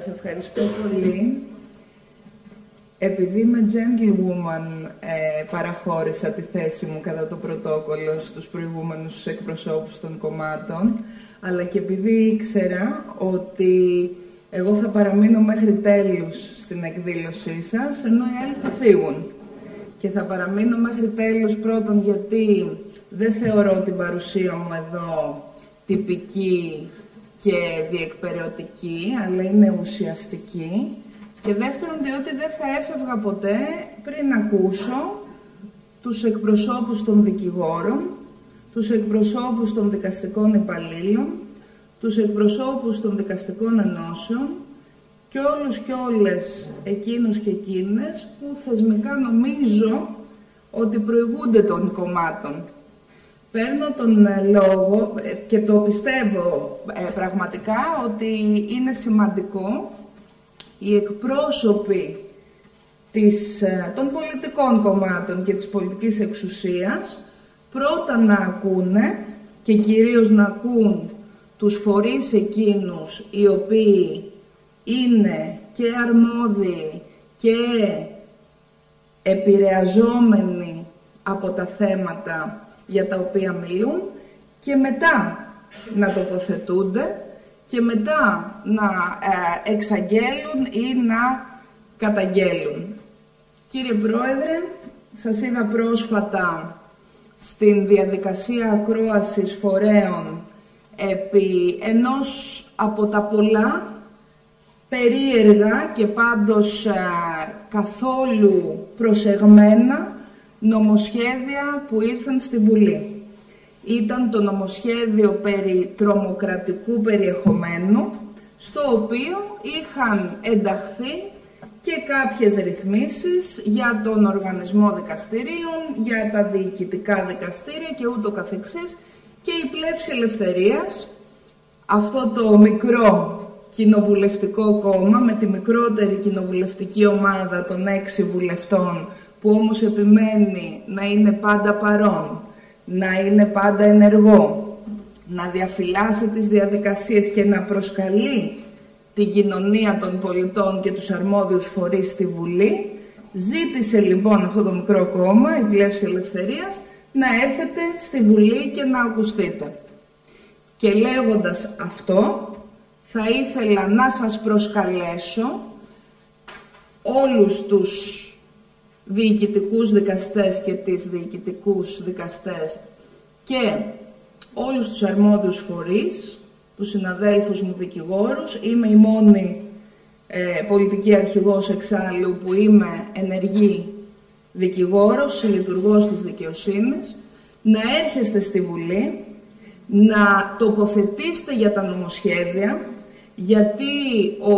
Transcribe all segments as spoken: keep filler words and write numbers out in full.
Σας ευχαριστώ πολύ. Επειδή είμαι gentlewoman, ε, παραχώρησα τη θέση μου κατά το πρωτόκολλο στους προηγούμενους εκπροσώπους των κομμάτων, αλλά και επειδή ήξερα ότι εγώ θα παραμείνω μέχρι τέλους στην εκδήλωσή σας, ενώ οι άλλοι θα φύγουν. Και θα παραμείνω μέχρι τέλους πρώτον γιατί δεν θεωρώ την παρουσία μου εδώ τυπική και διεκπεραιωτική, αλλά είναι ουσιαστική. Και δεύτερον, διότι δεν θα έφευγα ποτέ πριν ακούσω τους εκπροσώπους των δικηγόρων, τους εκπροσώπους των δικαστικών υπαλλήλων, τους εκπροσώπους των δικαστικών ενώσεων και όλους και όλες εκείνους και εκείνες που θεσμικά νομίζω ότι προηγούνται των κομμάτων. Παίρνω τον λόγο και το πιστεύω ε, πραγματικά ότι είναι σημαντικό οι εκπρόσωποι της, των πολιτικών κομμάτων και της πολιτικής εξουσίας πρώτα να ακούνε και κυρίως να ακούν τους φορείς εκείνους οι οποίοι είναι και αρμόδιοι και επηρεαζόμενοι από τα θέματα για τα οποία μιλούν και μετά να τοποθετούνται και μετά να ε, εξαγγέλουν ή να καταγγέλουν. Κύριε Πρόεδρε, σας είδα πρόσφατα στην διαδικασία ακρόασης φορέων επί ενός από τα πολλά περίεργα και πάντως ε, καθόλου προσεγμένα νομοσχέδια που ήρθαν στη Βουλή. Ήταν το νομοσχέδιο περί τρομοκρατικού περιεχομένου, στο οποίο είχαν ενταχθεί και κάποιες ρυθμίσεις για τον οργανισμό δικαστηρίων, για τα διοικητικά δικαστήρια και ούτω καθεξής, και η Πλεύση Ελευθερίας, αυτό το μικρό κοινοβουλευτικό κόμμα με τη μικρότερη κοινοβουλευτική ομάδα των έξι βουλευτών, που όμως επιμένει να είναι πάντα παρόν, να είναι πάντα ενεργό, να διαφυλάσσει τις διαδικασίες και να προσκαλεί την κοινωνία των πολιτών και τους αρμόδιους φορείς στη Βουλή, ζήτησε λοιπόν αυτό το μικρό κόμμα, η Πλεύση Ελευθερίας, να έρθετε στη Βουλή και να ακουστείτε. Και λέγοντας αυτό, θα ήθελα να σας προσκαλέσω όλους τους διοικητικούς δικαστές και τις διοικητικούς δικαστές και όλους τους αρμόδιους φορείς, τους συναδέλφους μου δικηγόρους. Είμαι η μόνη ε, πολιτική αρχηγός εξάλλου που είμαι ενεργή δικηγόρος, λειτουργός της δικαιοσύνης, να έρχεστε στη Βουλή, να τοποθετήσετε για τα νομοσχέδια, γιατί ο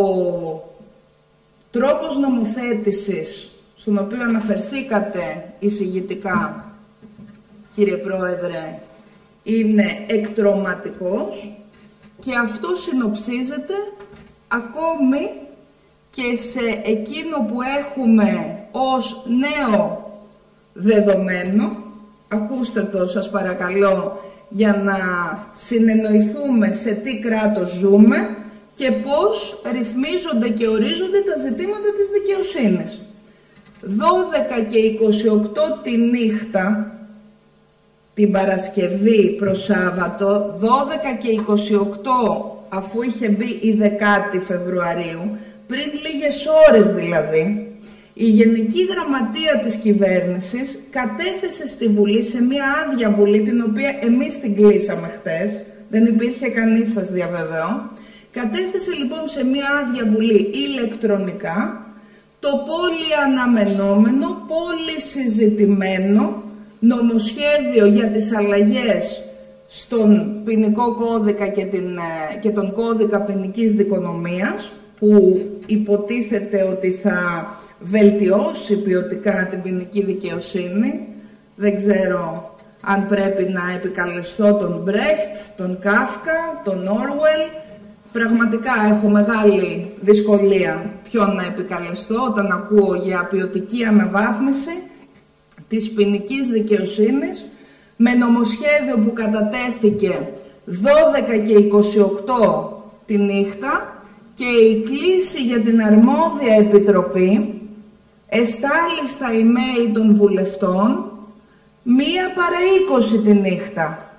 τρόπος νομοθέτησης στον οποίο αναφερθήκατε εισηγητικά, κύριε Πρόεδρε, είναι εκτρωματικός και αυτό συνοψίζεται ακόμη και σε εκείνο που έχουμε ως νέο δεδομένο. Ακούστε το, σας παρακαλώ, για να συνεννοηθούμε σε τι κράτος ζούμε και πώς ρυθμίζονται και ορίζονται τα ζητήματα της δικαιοσύνης. δώδεκα και είκοσι οκτώ τη νύχτα, την Παρασκευή προς Σάββατο, δώδεκα και είκοσι οκτώ αφού είχε μπει η δεκάτη Φεβρουαρίου, πριν λίγες ώρες δηλαδή, η Γενική Γραμματεία της Κυβέρνησης κατέθεσε στη Βουλή, σε μια άδεια Βουλή, την οποία εμείς την κλείσαμε χτες, δεν υπήρχε κανείς, σας διαβεβαιώ, κατέθεσε λοιπόν σε μια άδεια Βουλή ηλεκτρονικά το πολύ αναμενόμενο, πολύ συζητημένο νομοσχέδιο για τις αλλαγές στον ποινικό κώδικα και, την, και τον κώδικα ποινικής δικονομίας, που υποτίθεται ότι θα βελτιώσει ποιοτικά την ποινική δικαιοσύνη. Δεν ξέρω αν πρέπει να επικαλεστώ τον Μπρέχτ, τον Κάφκα, τον Όρουελ. Πραγματικά έχω μεγάλη δυσκολία ποιον να επικαλεστώ όταν ακούω για ποιοτική αναβάθμιση της ποινικής δικαιοσύνης, με νομοσχέδιο που κατατέθηκε δώδεκα και είκοσι οκτώ τη νύχτα και η κλήση για την αρμόδια επιτροπή εστάλει στα email των βουλευτών μία παρά είκοσι τη νύχτα.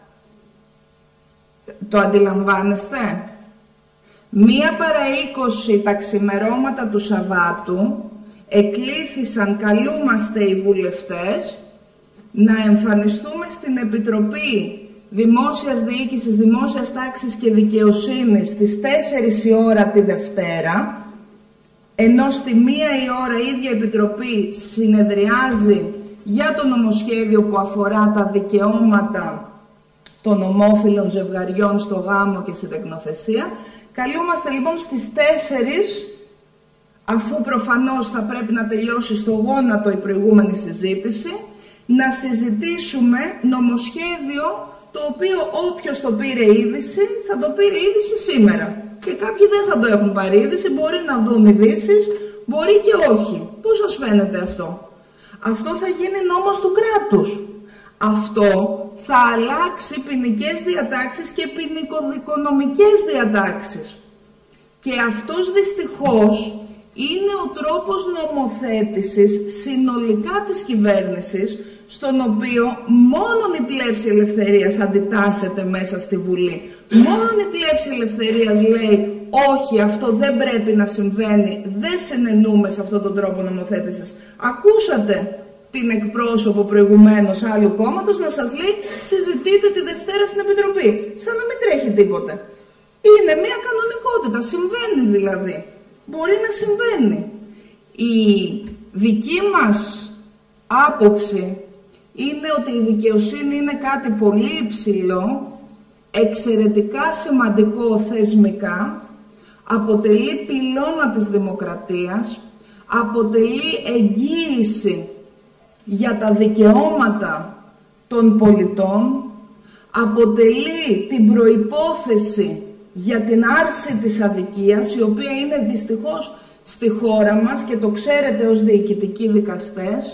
Το αντιλαμβάνεστε? Μία παρά είκοσι τα ξημερώματα του Σαββάτου εκλήθησαν, καλούμαστε οι βουλευτές, να εμφανιστούμε στην Επιτροπή Δημόσιας Διοίκησης, Δημόσιας Τάξης και Δικαιοσύνης στις τέσσερις η ώρα τη Δευτέρα, ενώ στη μία η ώρα η ίδια Επιτροπή συνεδριάζει για το νομοσχέδιο που αφορά τα δικαιώματα των ομόφυλων ζευγαριών στο γάμο και στη τεκνοθεσία. Καλούμαστε λοιπόν στις τέσσερις, αφού προφανώς θα πρέπει να τελειώσει στο γόνατο η προηγούμενη συζήτηση, να συζητήσουμε νομοσχέδιο το οποίο όποιος το πήρε είδηση, θα το πήρε είδηση σήμερα. Και κάποιοι δεν θα το έχουν πάρει είδηση, μπορεί να δουν ειδήσεις, μπορεί και όχι. Πώς σας φαίνεται αυτό? Αυτό θα γίνει νόμος του κράτους. Αυτό θα αλλάξει ποινικές διατάξεις και ποινικοδικονομικές διατάξεις. Και αυτός δυστυχώς είναι ο τρόπος νομοθέτησης συνολικά της κυβέρνησης, στον οποίο μόνον η πλεύση ελευθερίας αντιτάσσεται μέσα στη Βουλή. Μόνον η πλεύση ελευθερίας λέει όχι, αυτό δεν πρέπει να συμβαίνει, δεν συνενούμε σε αυτόν τον τρόπο νομοθέτησης. Ακούσατε την εκπρόσωπο προηγουμένως άλλου κόμματος να σας λέει συζητείτε τη Δευτέρα στην Επιτροπή, σαν να μην τρέχει τίποτε. Είναι μια κανονικότητα, συμβαίνει δηλαδή. Μπορεί να συμβαίνει. Η δική μας άποψη είναι ότι η δικαιοσύνη είναι κάτι πολύ υψηλό, εξαιρετικά σημαντικό θεσμικά, αποτελεί πυλώνα της δημοκρατίας, αποτελεί εγγύηση για τα δικαιώματα των πολιτών, αποτελεί την προϋπόθεση για την άρση της αδικίας, η οποία είναι δυστυχώς στη χώρα μας, και το ξέρετε ως διοικητικοί δικαστές,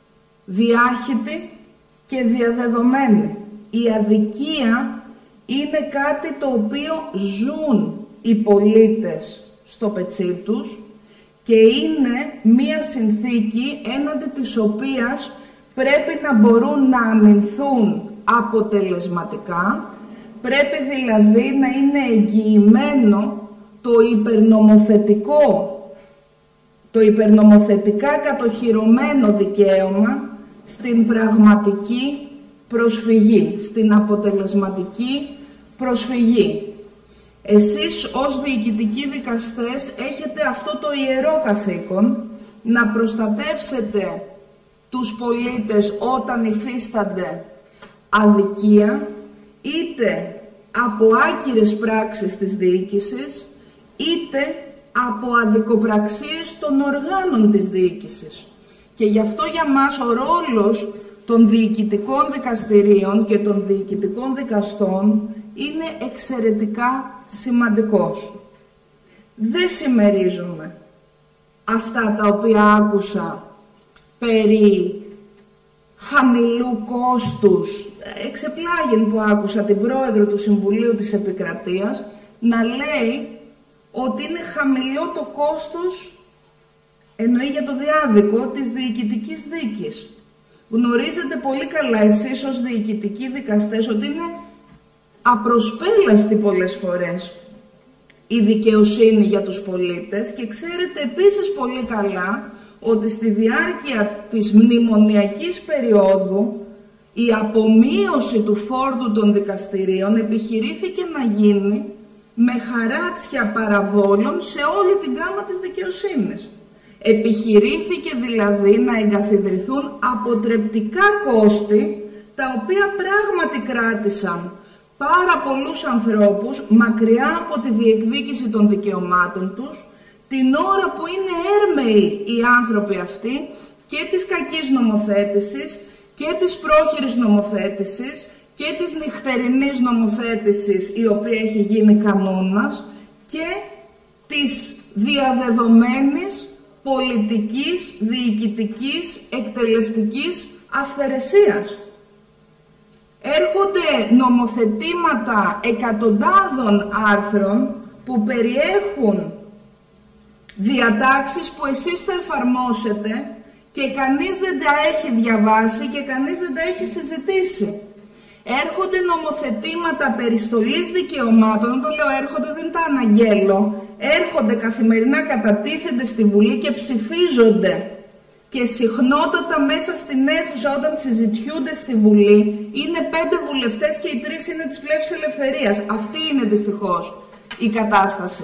διάχυτη και διαδεδομένη. Η αδικία είναι κάτι το οποίο ζουν οι πολίτες στο πετσί τους και είναι μία συνθήκη έναντι της οποίας πρέπει να μπορούν να αμυνθούν αποτελεσματικά, πρέπει δηλαδή να είναι εγγυημένο το υπερνομοθετικό, το υπερνομοθετικά κατοχυρωμένο δικαίωμα στην πραγματική προσφυγή, στην αποτελεσματική προσφυγή. Εσείς ως διοικητικοί δικαστές έχετε αυτό το ιερό καθήκον να προστατεύσετε τους πολίτες όταν υφίστανται αδικία, είτε από άκυρες πράξεις της διοίκησης, είτε από αδικοπραξίες των οργάνων της διοίκησης. Και γι' αυτό για μας ο ρόλος των διοικητικών δικαστηρίων και των διοικητικών δικαστών είναι εξαιρετικά σημαντικός. Δεν συμμερίζομαι αυτά τα οποία άκουσα περί χαμηλού κόστους. Εξεπλάγην που άκουσα την πρόεδρο του Συμβουλίου της Επικρατείας να λέει ότι είναι χαμηλό το κόστος, εννοεί για το διάδικο, της διοικητικής δίκης. Γνωρίζετε πολύ καλά εσείς ως διοικητικοί δικαστές ότι είναι απροσπέλαστη πολλές φορές η δικαιοσύνη για τους πολίτες και ξέρετε επίσης πολύ καλά ότι στη διάρκεια της μνημονιακής περίοδου η απομείωση του φόρτου των δικαστηρίων επιχειρήθηκε να γίνει με χαράτσια παραβόλων σε όλη την γάμα της δικαιοσύνης. Επιχειρήθηκε δηλαδή να εγκαθιδρυθούν αποτρεπτικά κόστη, τα οποία πράγματι κράτησαν πάρα πολλούς ανθρώπους μακριά από τη διεκδίκηση των δικαιωμάτων τους, την ώρα που είναι έρμεοι οι άνθρωποι αυτοί και της κακής νομοθέτησης και της πρόχειρης νομοθέτησης και της νυχτερινής νομοθέτησης, η οποία έχει γίνει κανόνας, και της διαδεδομένης πολιτικής, διοικητικής, εκτελεστικής αυθαιρεσίας. Έρχονται νομοθετήματα εκατοντάδων άρθρων που περιέχουν διατάξεις που εσείς θα εφαρμόσετε και κανείς δεν τα έχει διαβάσει και κανείς δεν τα έχει συζητήσει. Έρχονται νομοθετήματα περιστολής δικαιωμάτων, όταν λέω έρχονται δεν τα αναγγέλω, έρχονται καθημερινά, κατατίθενται στη Βουλή και ψηφίζονται. Και συχνότατα μέσα στην αίθουσα όταν συζητιούνται στη Βουλή είναι πέντε βουλευτές και οι τρεις είναι της Πλεύσης Ελευθερίας. Αυτή είναι δυστυχώς η κατάσταση.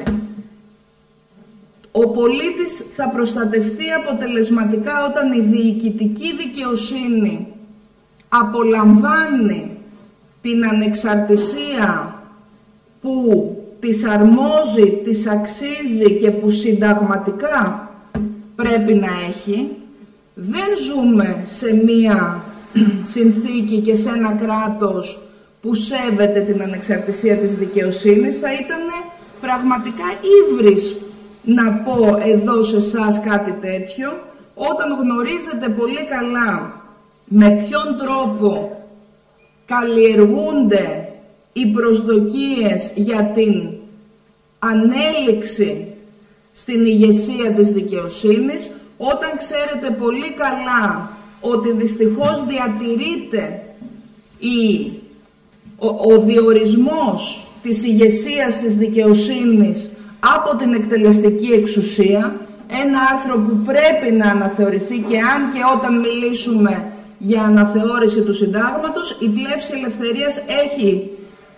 Ο πολίτης θα προστατευτεί αποτελεσματικά όταν η διοικητική δικαιοσύνη απολαμβάνει την ανεξαρτησία που της αρμόζει, της αξίζει και που συνταγματικά πρέπει να έχει. Δεν ζούμε σε μία συνθήκη και σε ένα κράτος που σέβεται την ανεξαρτησία της δικαιοσύνης. Θα ήταν πραγματικά ύβρις να πω εδώ σε εσάς κάτι τέτοιο, όταν γνωρίζετε πολύ καλά με ποιον τρόπο καλλιεργούνται οι προσδοκίες για την ανέλυξη στην ηγεσία της δικαιοσύνης, όταν ξέρετε πολύ καλά ότι δυστυχώς διατηρείται η, ο, ο διορισμός της ηγεσίας της δικαιοσύνης από την εκτελεστική εξουσία, ένα άρθρο που πρέπει να αναθεωρηθεί, και αν και όταν μιλήσουμε για αναθεώρηση του συντάγματος, η Πλεύση Ελευθερίας έχει,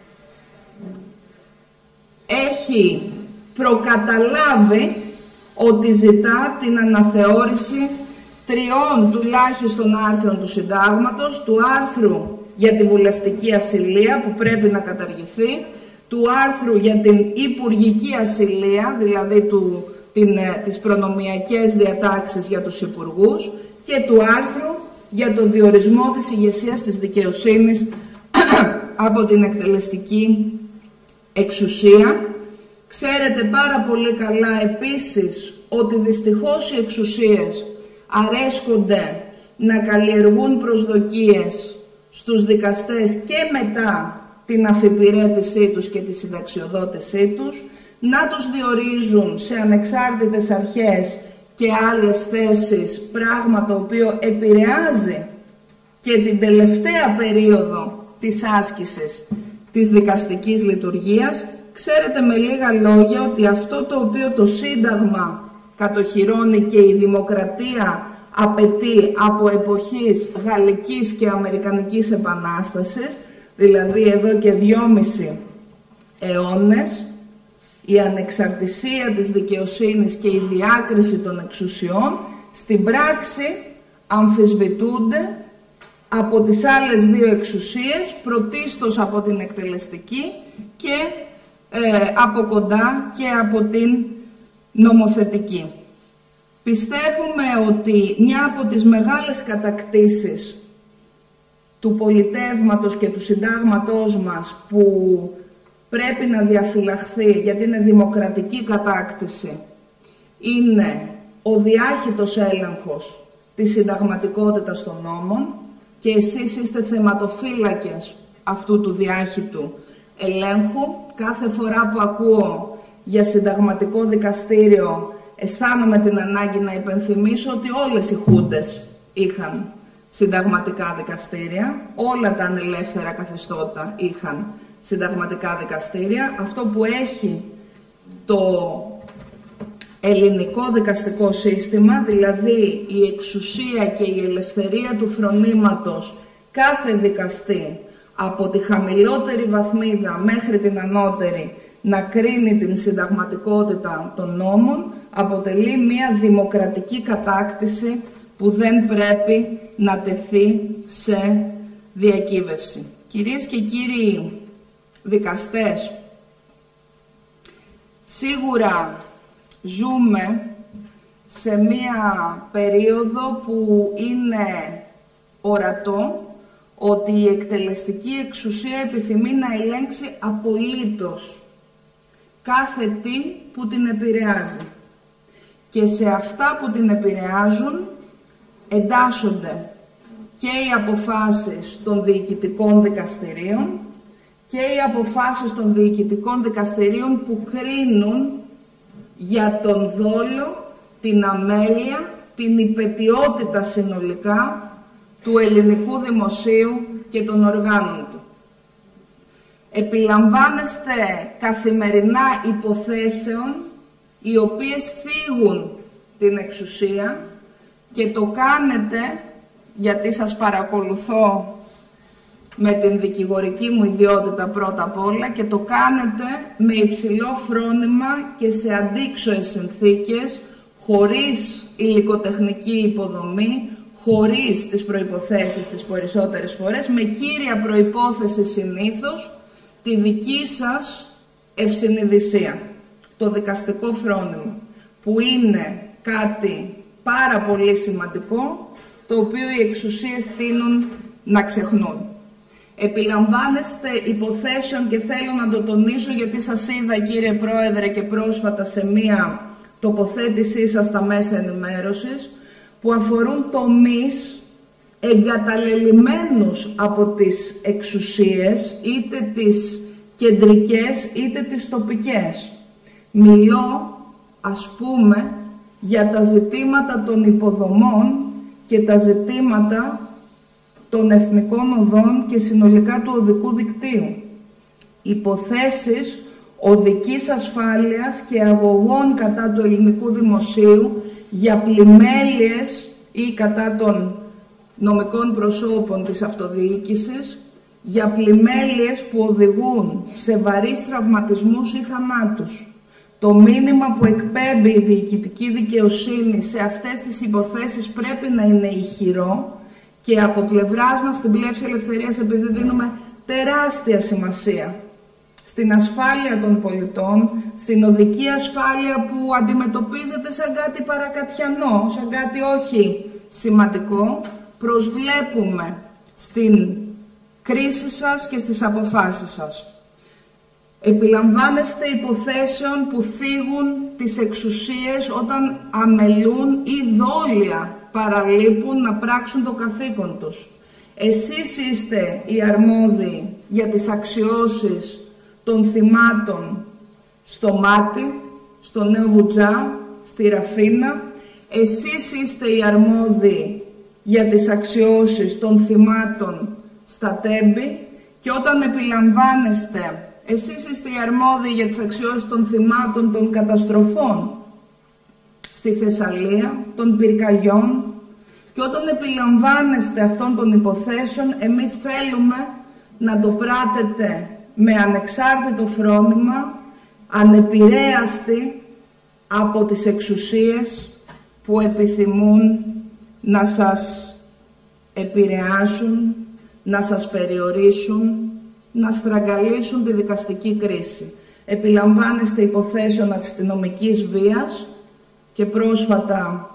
έχει προκαταλάβει ότι ζητά την αναθεώρηση τριών τουλάχιστον άρθρων του συντάγματος, του άρθρου για τη βουλευτική ασυλία που πρέπει να καταργηθεί, του άρθρου για την υπουργική ασυλία, δηλαδή του, την, τις προνομιακές διατάξεις για τους υπουργούς, και του άρθρου για το διορισμό της ηγεσίας της δικαιοσύνης από την εκτελεστική εξουσία. Ξέρετε πάρα πολύ καλά επίσης ότι δυστυχώς οι εξουσίες αρέσκονται να καλλιεργούν προσδοκίες στους δικαστές και μετά την αφιπηρέτησή τους και τη συνταξιοδότησή τους, να τους διορίζουν σε ανεξάρτητες αρχές και άλλες θέσεις, πράγμα το οποίο επηρεάζει και την τελευταία περίοδο της άσκησης της δικαστικής λειτουργίας. Ξέρετε με λίγα λόγια ότι αυτό το οποίο το Σύνταγμα κατοχυρώνει και η δημοκρατία απαιτεί από εποχής Γαλλικής και Αμερικανικής Επανάστασης, δηλαδή εδώ και δυόμισι αιώνες, η ανεξαρτησία της δικαιοσύνης και η διάκριση των εξουσιών, στην πράξη αμφισβητούνται από τις άλλες δύο εξουσίες, πρωτίστως από την εκτελεστική και ε, από κοντά και από την νομοθετική. Πιστεύουμε ότι μια από τις μεγάλες κατακτήσεις του πολιτεύματος και του συντάγματός μας που πρέπει να διαφυλαχθεί, γιατί είναι δημοκρατική κατάκτηση, είναι ο διάχυτος έλεγχος της συνταγματικότητας των νόμων, και εσείς είστε θεματοφύλακες αυτού του διάχυτου ελέγχου. Κάθε φορά που ακούω για συνταγματικό δικαστήριο αισθάνομαι την ανάγκη να υπενθυμίσω ότι όλες οι χούντες είχαν συνταγματικά δικαστήρια, όλα τα ανελεύθερα καθεστώτα είχαν συνταγματικά δικαστήρια. Αυτό που έχει το ελληνικό δικαστικό σύστημα, δηλαδή η εξουσία και η ελευθερία του φρονήματος κάθε δικαστή, από τη χαμηλότερη βαθμίδα μέχρι την ανώτερη, να κρίνει την συνταγματικότητα των νόμων, αποτελεί μια δημοκρατική κατάκτηση που δεν πρέπει να τεθεί σε διακύβευση. Κυρίες και κύριοι δικαστές, σίγουρα ζούμε σε μία περίοδο που είναι ορατό ότι η εκτελεστική εξουσία επιθυμεί να ελέγξει απολύτως κάθε τι που την επηρεάζει. Και σε αυτά που την επηρεάζουν εντάσσονται και οι αποφάσεις των διοικητικών δικαστηρίων και οι αποφάσεις των διοικητικών δικαστηρίων που κρίνουν για τον δόλο, την αμέλεια, την υπαιτιότητα συνολικά του ελληνικού δημοσίου και των οργάνων του. Επιλαμβάνεστε καθημερινά υποθέσεων οι οποίες θίγουν την εξουσία και το κάνετε, γιατί σας παρακολουθώ με την δικηγορική μου ιδιότητα πρώτα απ' όλα, και το κάνετε με υψηλό φρόνημα και σε αντίξωες συνθήκες, χωρίς υλικοτεχνική υποδομή, χωρίς τις προϋποθέσεις τις περισσότερες φορές, με κύρια προϋπόθεση συνήθως τη δική σας ευσυνειδησία, το δικαστικό φρόνημα, που είναι κάτι πάρα πολύ σημαντικό, το οποίο οι εξουσίες τείνουν να ξεχνούν. Επιλαμβάνεστε υποθέσεων, και θέλω να το τονίσω γιατί σας είδα, κύριε Πρόεδρε, και πρόσφατα σε μία τοποθέτησή σας στα μέσα ενημέρωσης, που αφορούν τομείς εγκαταλελειμμένους από τις εξουσίες, είτε τις κεντρικές είτε τις τοπικές. Μιλώ, ας πούμε, για τα ζητήματα των υποδομών και τα ζητήματα των εθνικών οδών και συνολικά του οδικού δικτύου. Υποθέσεις οδικής ασφάλειας και αγωγών κατά του ελληνικού δημοσίου για πλημέλειες ή κατά των νομικών προσώπων της αυτοδιοίκησης, για πλημέλειες που οδηγούν σε βαρύς τραυματισμούς ή θανάτους. Το μήνυμα που εκπέμπει η διοικητική δικαιοσύνη σε αυτές τις υποθέσεις πρέπει να είναι ηχηρό, και από πλευράς μας στην Πλεύση Ελευθερίας, επειδή δίνουμε τεράστια σημασία στην ασφάλεια των πολιτών, στην οδική ασφάλεια που αντιμετωπίζεται σαν κάτι παρακατιανό, σαν κάτι όχι σημαντικό, προσβλέπουμε στην κρίση σας και στις αποφάσεις σας. Επιλαμβάνεστε υποθέσεων που θίγουν τις εξουσίες όταν αμελούν ή δόλια παραλείπουν να πράξουν το καθήκον τους. Εσείς είστε οι αρμόδιοι για τις αξιώσεις των θυμάτων στο Μάτι, στο Νέο Βουτζά, στη Ραφίνα. Εσείς είστε οι αρμόδιοι για τις αξιώσεις των θυμάτων στα Τέμπη, και όταν επιλαμβάνεστε, εσείς είστε οι αρμόδιοι για τις αξιώσεις των θυμάτων των καταστροφών στη Θεσσαλία, των πυρκαγιών, και όταν επιλαμβάνεστε αυτών των υποθέσεων, εμείς θέλουμε να το πράτετε με ανεξάρτητο φρόνημα, ανεπηρέαστοι από τις εξουσίες που επιθυμούν να σας επηρεάσουν, να σας περιορίσουν, να στραγγαλίσουν τη δικαστική κρίση. Επιλαμβάνεστε υποθέσεων αστυνομικής βίας, και πρόσφατα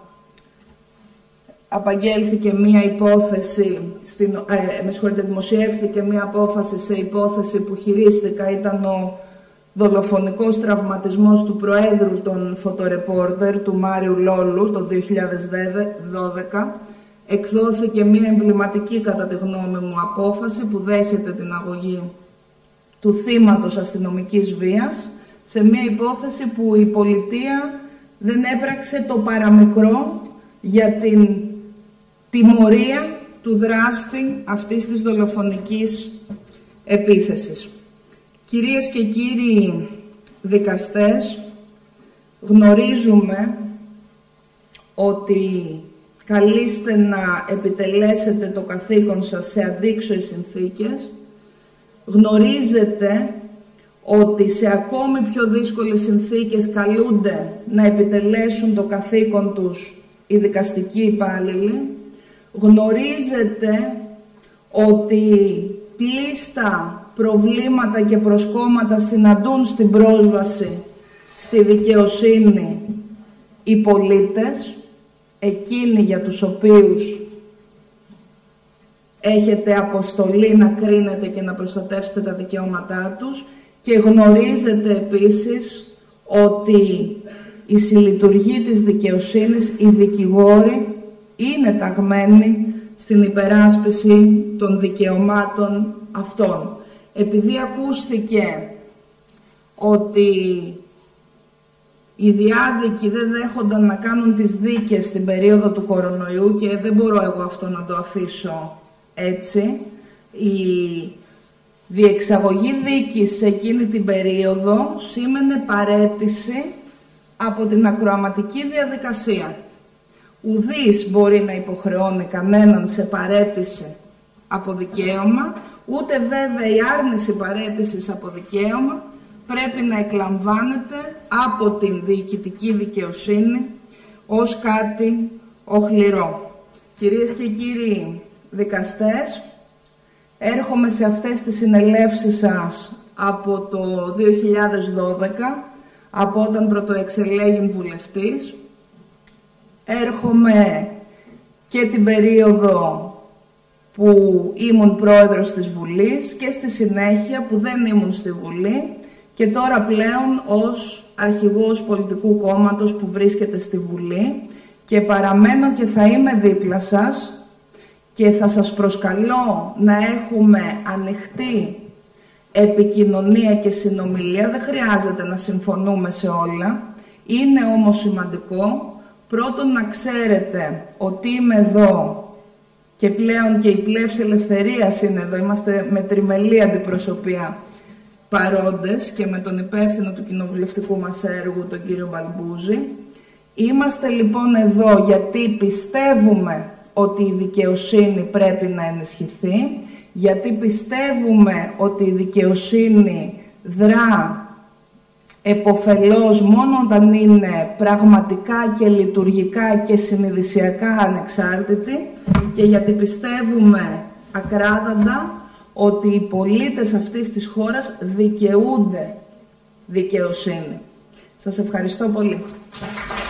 απαγγέλθηκε μία υπόθεση, στην, ε, με συγχωρείτε, δημοσιεύθηκε μία απόφαση σε υπόθεση που χειρίστηκα, ήταν ο δολοφονικός τραυματισμός του Προέδρου των φωτορεπόρτερ, του Μάριου Λόλου, το δύο χιλιάδες δώδεκα. Εκδόθηκε μία εμβληματική, κατά τη γνώμη μου, απόφαση που δέχεται την αγωγή του θύματος αστυνομικής βίας σε μία υπόθεση που η πολιτεία δεν έπραξε το παραμικρό για την τιμωρία του δράστη αυτής της δολοφονικής επίθεσης. Κυρίες και κύριοι δικαστές, γνωρίζουμε ότι καλείστε να επιτελέσετε το καθήκον σας σε αντίξωες συνθήκες. Γνωρίζετε ότι σε ακόμη πιο δύσκολες συνθήκες καλούνται να επιτελέσουν το καθήκον τους οι δικαστικοί υπάλληλοι. Γνωρίζετε ότι πλήστα προβλήματα και προσκόμματα συναντούν στην πρόσβαση στη δικαιοσύνη οι πολίτες, εκείνοι για τους οποίους έχετε αποστολή να κρίνετε και να προστατεύσετε τα δικαιώματά τους, και γνωρίζετε επίσης ότι η συλλειτουργή της δικαιοσύνης, οι δικηγόροι, είναι ταγμένοι στην υπεράσπιση των δικαιωμάτων αυτών. Επειδή ακούστηκε ότι Οι διάδικοι δεν δέχονταν να κάνουν τις δίκες στην περίοδο του κορονοϊού και δεν μπορώ εγώ αυτό να το αφήσω έτσι. Η διεξαγωγή δίκης σε εκείνη την περίοδο σήμαινε παραίτηση από την ακροαματική διαδικασία. Ουδής μπορεί να υποχρεώνει κανέναν σε παραίτηση από δικαίωμα, ούτε βέβαια η άρνηση παραίτησης από δικαίωμα πρέπει να εκλαμβάνεται από την διοικητική δικαιοσύνη ως κάτι οχληρό. Κυρίες και κύριοι δικαστές, έρχομαι σε αυτές τις συνελεύσεις σας από το δύο χιλιάδες δώδεκα, από όταν πρωτοεξελέγην βουλευτής. Έρχομαι και την περίοδο που ήμουν πρόεδρος της Βουλής και στη συνέχεια που δεν ήμουν στη Βουλή και τώρα πλέον ως αρχηγός πολιτικού κόμματος που βρίσκεται στη Βουλή και παραμένω και θα είμαι δίπλα σας και θα σας προσκαλώ να έχουμε ανοιχτή επικοινωνία και συνομιλία. Δεν χρειάζεται να συμφωνούμε σε όλα. Είναι όμως σημαντικό πρώτον να ξέρετε ότι είμαι εδώ και πλέον και η Πλεύση Ελευθερίας είναι εδώ. Είμαστε με τριμελή αντιπροσωπεία παρόντες και με τον υπεύθυνο του κοινοβουλευτικού μας έργου, τον κύριο Μπαλμπούζη. Είμαστε λοιπόν εδώ γιατί πιστεύουμε ότι η δικαιοσύνη πρέπει να ενισχυθεί, γιατί πιστεύουμε ότι η δικαιοσύνη δρά εποφελώς μόνο όταν είναι πραγματικά και λειτουργικά και συνειδησιακά ανεξάρτητη και γιατί πιστεύουμε ακράδαντα ότι οι πολίτες αυτής της χώρας δικαιούνται δικαιοσύνη. Σας ευχαριστώ πολύ.